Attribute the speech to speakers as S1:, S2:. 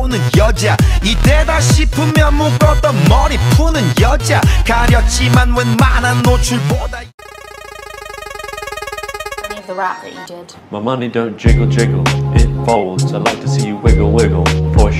S1: 보는 여자 이때다 싶으면 묶었던 머리 푸는 여자 가렸지만 웬만한 노출보다
S2: The rap that you did.
S3: My money don't jiggle jiggle, it folds. I like to see you wiggle wiggle. For